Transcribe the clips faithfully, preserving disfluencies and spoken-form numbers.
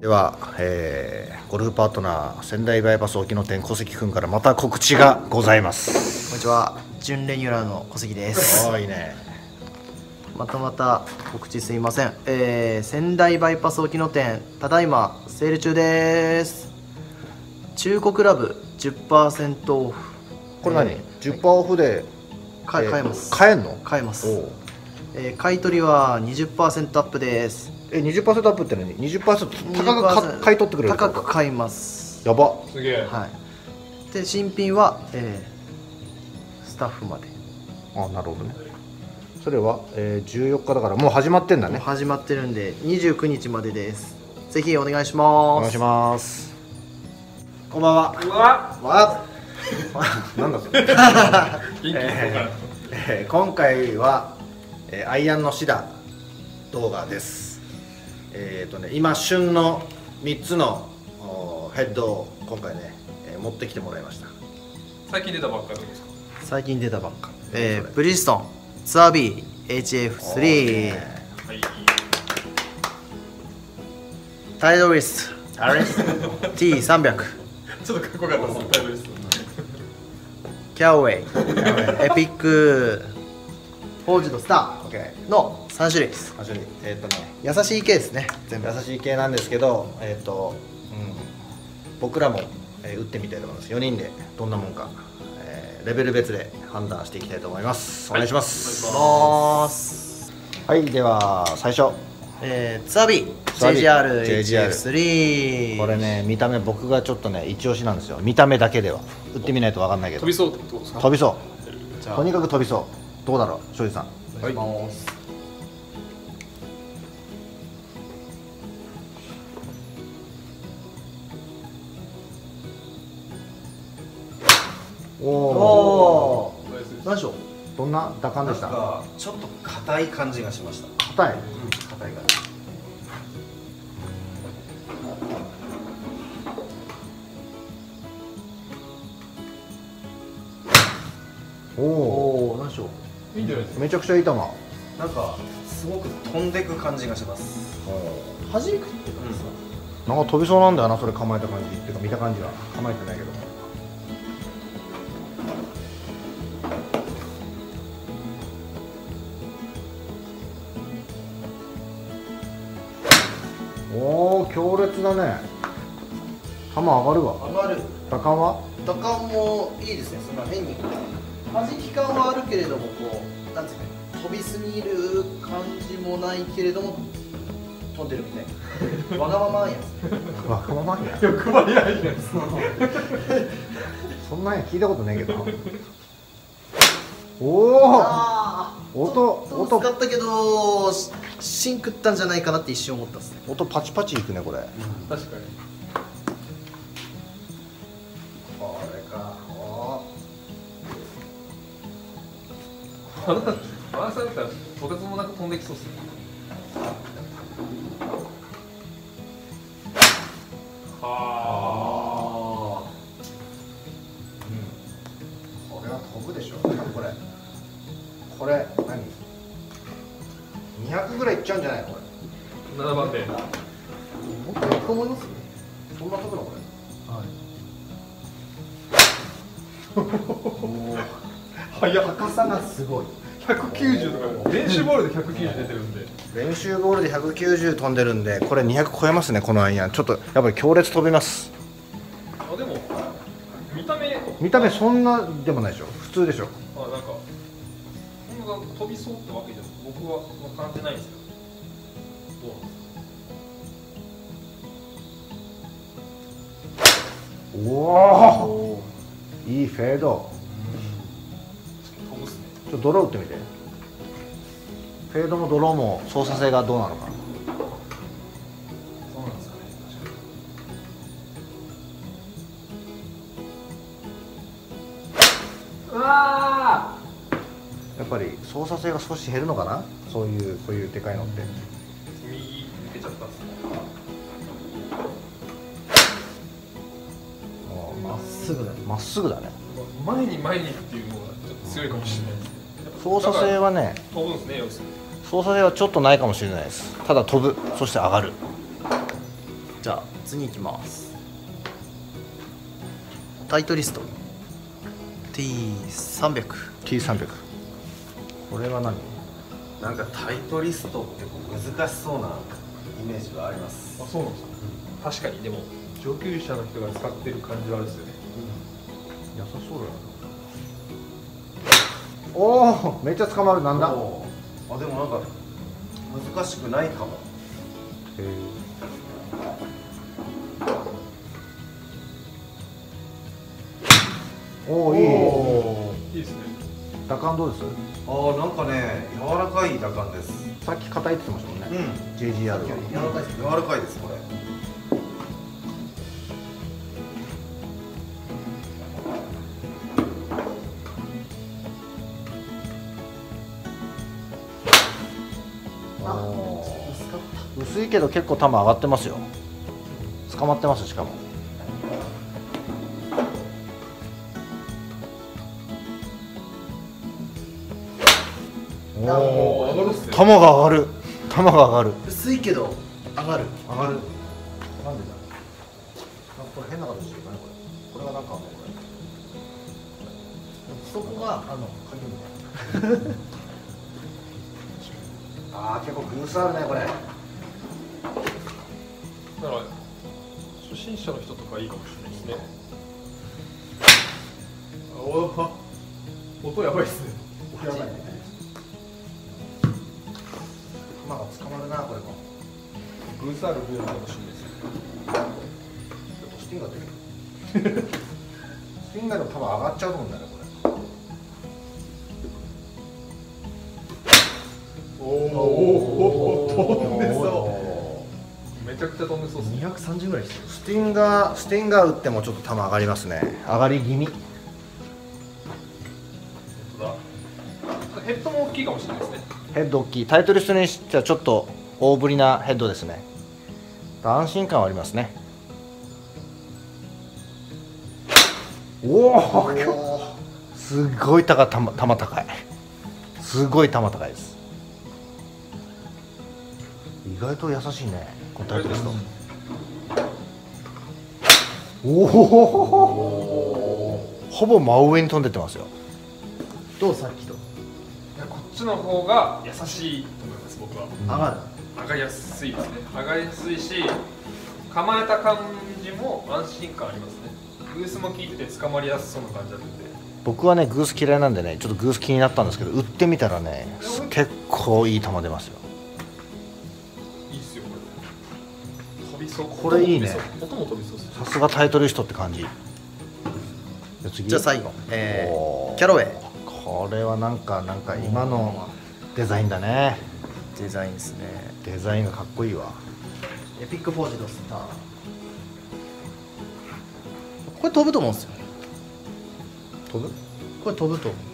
では、えー、ゴルフパートナー仙台バイパス沖野店小関君からまた告知がございます。 こんにちは、準レギュラーの小関です。 おいいね。 またまた告知すいません、えー、仙台バイパス沖野店ただいまセール中です。中古クラブ じゅっパーセント オフ。 これ何、えー、じゅっパーセント オフで買えます。 買えんの？ 買えます。えー、買い取りは にじゅっパーセント アップです。 え、にじゅっパーセント アップって何？ にじゅっパーセント 高く買い取ってくれる？ 高く買います。 やば。 すげえ。 はい。で新品は、えー、スタッフまで。 あ、なるほどね。それは、えー、じゅうよっかだからもう始まってんだね。 もう始まってるんでにじゅうくにちまでです。ぜひお願いします。 お願いします。こんばんは。 うわわなんだそれ。えーえー、今回は、えー、アイアンのシダ動画です。えーとね、今旬のみっつのヘッドを今回ね、えー、持ってきてもらいました。 最近出たばっかりですか？ 最近出たばっか、えー、ブリヂストンツアー ビーエイチエフスリー、はい、タイドリスト ティーさんびゃくちょっとかっこよかったです。タイドリストキャウェイエピックフォージュドスターのさん種類です。 さん種類。えっ、ー、とね、 優しい系ですね。全部優しい系なんですけど、えっ、ー、と、うん、僕らも、えー、打ってみたいと思います。よにんでどんなもんか、えー、レベル別で判断していきたいと思います。お願いします。 はい、 はい、では最初、 えー、ツアー ビー ジェイジーアール エイチエフスリー。 これね、見た目僕がちょっとね一押しなんですよ。見た目だけでは打ってみないと分かんないけど飛びそうってことですか？ 飛びそう。とにかく飛びそう。どうだろう、庄司さん。 お願いします。 おお、 何でしょう。 どんな打感でした？ ちょっと硬い感じがしました。 硬い。 硬い感じ。 おお、 何でしょう。いいんじゃないですか？ めちゃくちゃいい球。なんかすごく飛んでいく感じがします。 弾くって感じですか？ なんか飛びそうなんだよな、それ構えた感じっていうか見た感じは構えてないけど。おお、強烈だね。球上がるわ。 上がる。 打感は？ 打感もいいですね。そんな変に弾き感はあるけれども、こうなんていうか、飛びすぎる感じもないけれども飛んでるみたいな。わがままやつ。 わがままや。 欲張りないやつ。 そんなんや聞いたことないけど。おお。音音使ったけど芯食ったんじゃないかなって一瞬思ったっすね。 音パチパチいくねこれ。 確かに。 これか。おあなた回されたらとてつもなく飛んできそうっすね。はあ。 うん。これは飛ぶでしょ。これ。これ何？にひゃくぐらいいっちゃうんじゃないのこれ。 ななばんで。 もっといくと思いますね。 そんな飛ぶのこはい早っ。 高さがすごい。 ひゃくきゅうじゅうとか練習ボールでひゃくきゅうじゅう出てるんで。 練習ボールでひゃくきゅうじゅう飛んでるんで、これにひゃく超えますねこのアイアン。ちょっとやっぱり強烈飛びます。 あ、でも見た目見た目そんなでもないでしょ。普通でしょ。 あ、なんかそんな飛びそうってわけじゃ僕は感じないんですけど。どうなんですか？ おお。いいフェード。 飛ぶっすね。 ちょっとドロー打ってみて。フェードもドローも操作性がどうなのかな。 そうなんですかね。確かに。うわやっぱり操作性が少し減るのかな。そういうこういうでかいのって。 右抜けちゃったっすね。 まっすぐだね。 まっすぐだね。 前に前にっていうのがちょっと強いかもしれないですね。 操作性はね、 飛ぶんですね、要するに。 操作性はちょっとないかもしれないです。ただ飛ぶ、そして上がる。 じゃあ次いきます。タイトリスト ティーさんびゃく。 ティーさんびゃく。 これは何？ なんかタイトリストってこう難しそうなイメージはあります。 あ、そうなんですか、うん、確かに。でも上級者の人が使ってる感じはあるですよね、 うん、良さそうだよな。おお、めっちゃ捕まる。なんだ？ あ、でもなんか難しくないかも。 へえ。おお、いい。 いいですね。 打感どうです？ ああ、なんかね、柔らかい打感です。 さっき硬いって言ってましたもんね。 うん、 ジェイジーアール は柔らかいです。 柔らかいですこれ。 薄いけど結構球上がってますよ。捕まってます。しかもおお、 上がるっすね。 球が上がる。球が上がる。 薄いけど上がる。 上がる。なんでだ。なんかこれ変な形じゃないこれ。これがなんかあるのこれ。 そこがあの鍵みたいな。ああ、結構グースあるねこれ。 だから初心者の人とかいいかもしれないですね。おお、音やばいっすね。 やばいね。球が捕まるなこれも。 グースある分かもしれないですね。 ちょっとスティンガー出る。スティンガーでも多分上がっちゃうと思うんだよねこれ。 おお、飛んでそう。めちゃくちゃ飛んでそうですね。 にひゃくさんじゅうぐらいしてる。 スティンガー、スティンガー打ってもちょっと球上がりますね。上がり気味。 本当だ。ヘッドも大きいかもしれないですね。 ヘッド大きい。タイトリストにしてはちょっと大ぶりなヘッドですね。安心感はありますね。おお、すごい高い、球高い。すごい球高いです。意外と優しいねこのタイトリスト。おお、ほぼ真上に飛んでってますよ。 どうさっきといや、こっちの方が優しいと思います僕は。 上がる。 上がりやすいですね。上がりやすいし、構えた感じも安心感ありますね。グースも効いてて捕まりやすそうな感じあるんで。 僕はねグース嫌いなんでね、ちょっとグース気になったんですけど、打ってみたらね結構いい球出ますよ。 いいっすよこれ。飛びそう。 これいいね。 音も飛びそうです。 さすがタイトリストって感じ。じゃあ次。 じゃあ最後、えおーー、キャロウェイ。 これはなんかなんか今のデザインだね。 デザインですね。 デザインがかっこいいわ。 エピックフォージドスター。これ飛ぶと思うんですよ。 飛ぶ？ これ飛ぶと思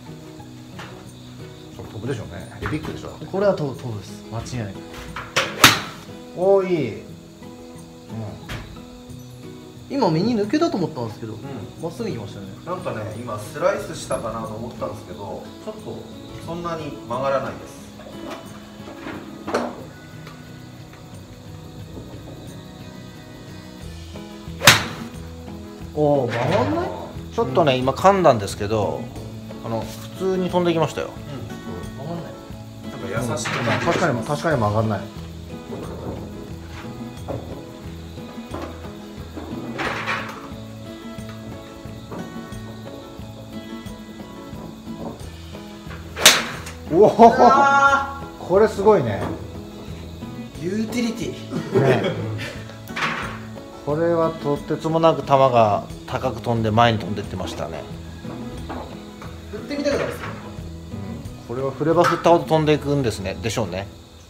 それ飛ぶでしょうね。エピックでしょ。 う。これは飛ぶ飛ぶです。間違いない。 おーいい。うん。 今右抜けたと思ったんですけど、 うん、 まっすぐ行きましたね。 なんかね、今スライスしたかなと思ったんですけど、ちょっとそんなに曲がらないです。 おお、曲がんない？ ちょっとね、今噛んだんですけど、あの普通に飛んできましたよ。 曲がんない。 なんか優しくなって確かに確かに曲がんない。おお、これすごいね。 ユーティリティ。 ね、これはとてつもなく球が高く飛んで前に飛んでってましたね。 振ってみたくなるですね。 これは振れば振ったほど飛んでいくんですね。でしょうね。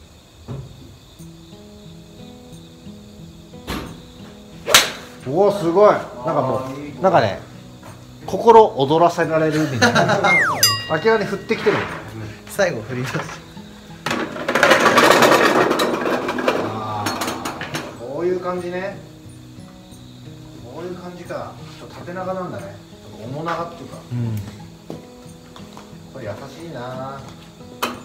おお、すごい。なんかもうなんかね、心躍らせられるみたいな。明らかに振ってきてる。 最後振り出す。 ああ、こういう感じね。こういう感じか。ちょっと縦長なんだね。ちょっと面長っていうか。 うん。 これ優しいな。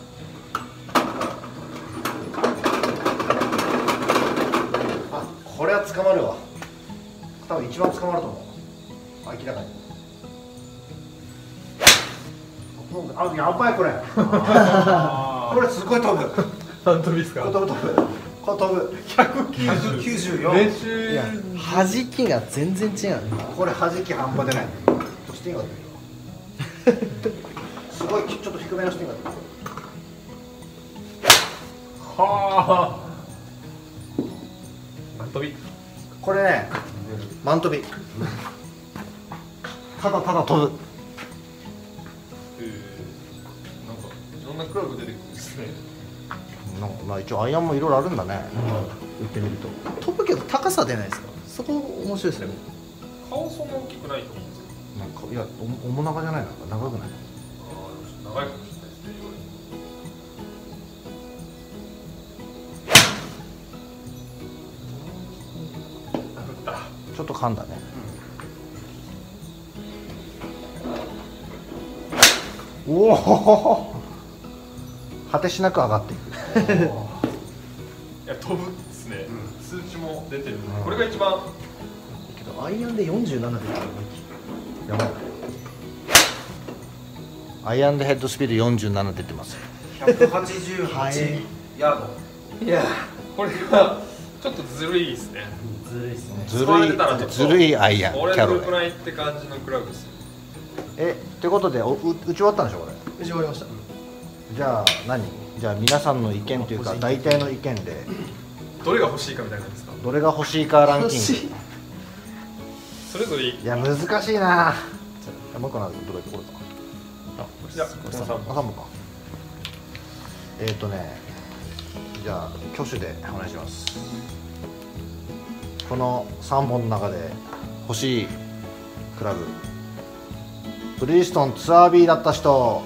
あ、これ捕まるわ。多分一番捕まると思う。明らかに。あ、やばいこれ。これすごい飛ぶ。 何飛びですか？ これ飛ぶ飛ぶ。これ飛ぶ。 ひゃくきゅうじゅう。練習。 いや弾きが全然違う。 これ弾き半端でない。スティンガー出るよ。すごいちょっと低めのスティンガー出る。 はあ。何飛び？ これね、マン飛び。ただただ飛ぶ。 えー、なんかいろんなクラブ出てくるんですね。 なんかまあ一応アイアンもいろいろあるんだね。打ってみると。 飛ぶけど高さ出ないですか？そこ面白いですね。 顔そんな大きくないと思うんですけど。 なんかいやおも長じゃないのか長くない？ ああ、長いかもしれないですね。 ちょっと噛んだね。うん、おお。果てしなく上がっていく。 いや飛ぶですね。うん、数値も出てる。これが一番。 けどアイアンでよんじゅうなな出てる。 やばい。アイアンでヘッドスピードよんじゅうなな出てます。 ひゃくはちじゅうはちヤード。 いやこれはちょっとずるいですね。 ずるいですね。 ずるいずるいアイアンキこれャロウェイ。 どれくらいって感じのクラブですよ。 えってことでおう打ち終わったんでしょこれ。 打ち終わりました。 じゃあ何？じゃあ皆さんの意見というか大体の意見でどれが欲しいかみたいなんですか？ どれが欲しいかランキング。 それぞれいい。 いや難しいな。もう一個などれこれか。 いや、このさんあ、さんぼんか。えっ、ー、とね、じゃあ挙手でお願いします。このさんぼんの中で欲しいクラブ、ブリヂストンツアー B だった人。お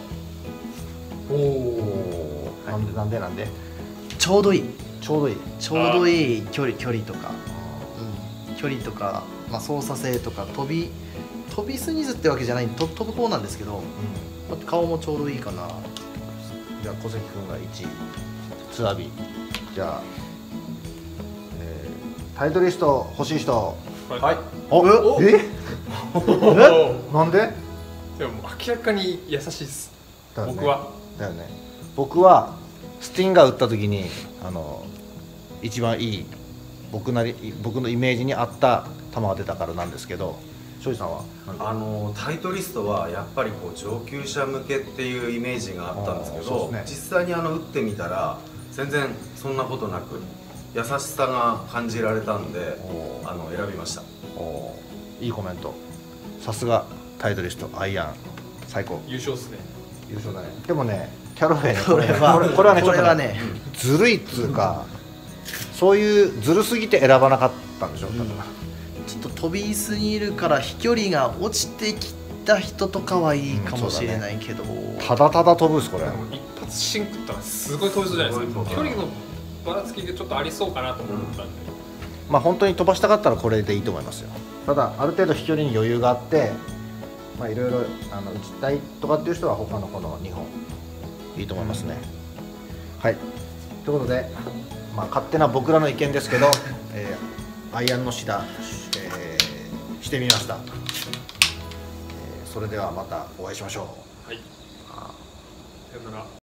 お、なんでなんでなんで。 ちょうどいい。 ちょうどいい。 ちょうどいい距離距離とか、うん、距離とか、まあ、操作性とか飛び飛びすぎずってわけじゃないと飛ぶ方なんですけど、うん、顔もちょうどいいかな。 じゃあ小関君がいちいツアー B。じゃあ、えー、タイトリスト欲しい人。 はい。 おええなんで？ でも明らかに優しいです。 だよね、 僕は。 だよね。僕はスティンガー打った時にあの一番いい僕なり僕のイメージに合った球が出たからなんですけど、庄司さんはあのタイトリストはやっぱりこう上級者向けっていうイメージがあったんですけど、 ね、 実際にあの打ってみたら全然そんなことなく優しさが感じられたんであの選びました。 おいいコメント。さすがタイトリストアイアン最高。 優勝ですね。 優勝だね。でもねキャロウェイねこれはこれこれはねちょっとね、 ねずるいっつうかそういうずるすぎて選ばなかったんでしょ、うん、 ちょっと飛びすぎるから飛距離が落ちてきた人とかはいいかもしれないけど、うんね、ただただ飛ぶですこれ。 一発シンクったらすごい飛びそうじゃないですか。距離のばらつきがちょっとありそうかなと思ったんで、 まあ本当に飛ばしたかったらこれでいいと思いますよ。ただある程度飛距離に余裕があってまあいろいろあの打ちたいとかっていう人は他のこのにほんいいと思いますね。はいということで、まあ、勝手な僕らの意見ですけど、えー、アイアンのシダ、えー、してみました、えー、それではまたお会いしましょう。 はい。さよなら。